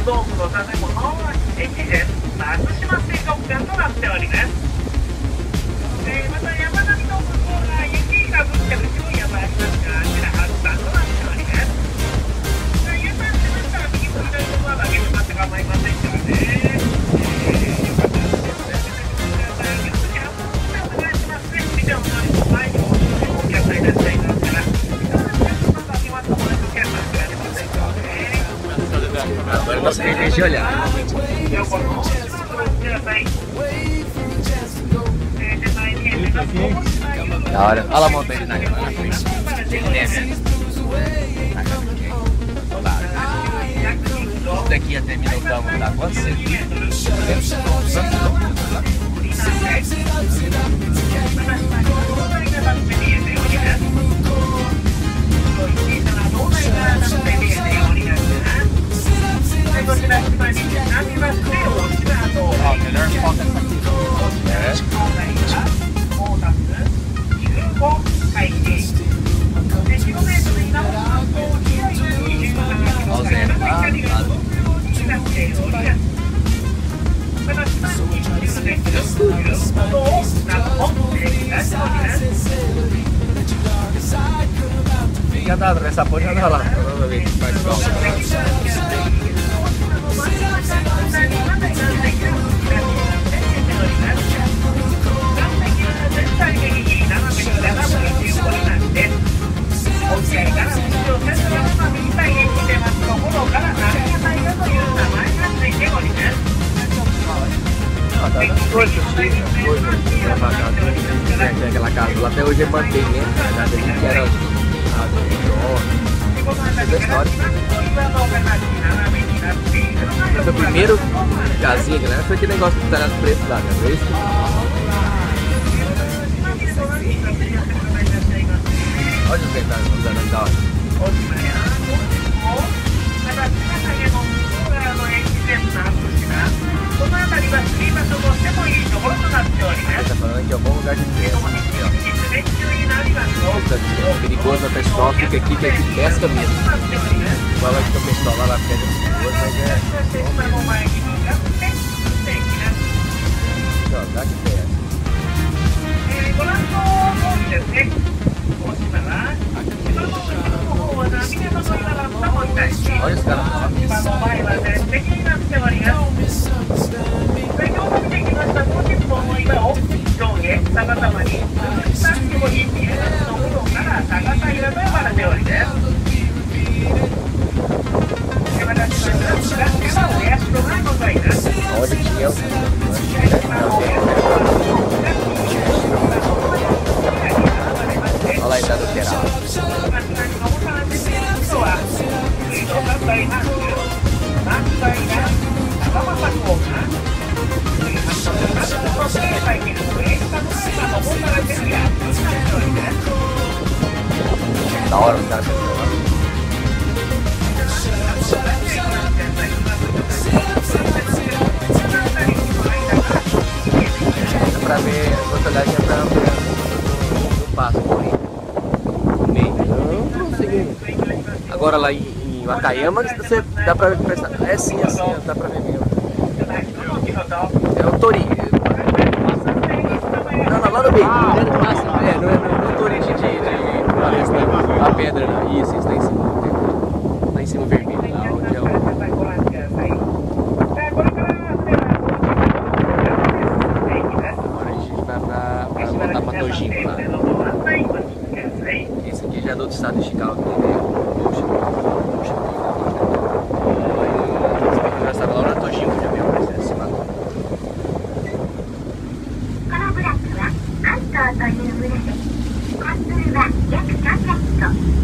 ドームの建物は越前松島水族館となっております。また山並みの向こうが雪が降ってる注意山ありますが、あちら初山となっております。Ｕターンしましたら右左のドアだけ向かって構いませんからね。よかったらですね、よろしくお願いしますね。ビデオの前にお客さんいらっしゃいますから、 Agora você tem que olhar. Da hora. Olha lá a montanha na frente. Daqui até Minotão dá quantos centímetros? Melhor foca essa aqui. Já dá essa ponte, já dá lá. Provavelmente faz calma. Aquela casa lá até hoje mantém, né? Que era o primeiro casinha, galera, foi aquele negócio de estar no preço lá, né? Olha os detalhes usando da hora. Tá falando que é um bom lugar de pesca. É perigoso, o pessoal fica aqui, que aqui pesca mesmo. Fala que o pessoal lá pega as pessoas, mas é. Ó, dá que pesca. Olha os caras. Olha que é o olha lá a entrada lateral. Da hora os caras pescando. Dá pra ver, outra olhada que é pra ver o passo por aí. No meio. Eu não consegui. Agora lá em Wakayama você dá pra prestar. É sim, dá pra ver mesmo. É o Tori. Não, lá no meio. Não é o Tori de a pedra, não. Isso lá em cima. Lá em cima vermelho. Lá onde é o. Agora a gente vai pra voltar pra Tojima lá. Esse aqui já é do outro estado de Chicago, né? Já estava lá na Tojima, já viu? Mas é cima. この部落は関東という村で、コンスルは約300個。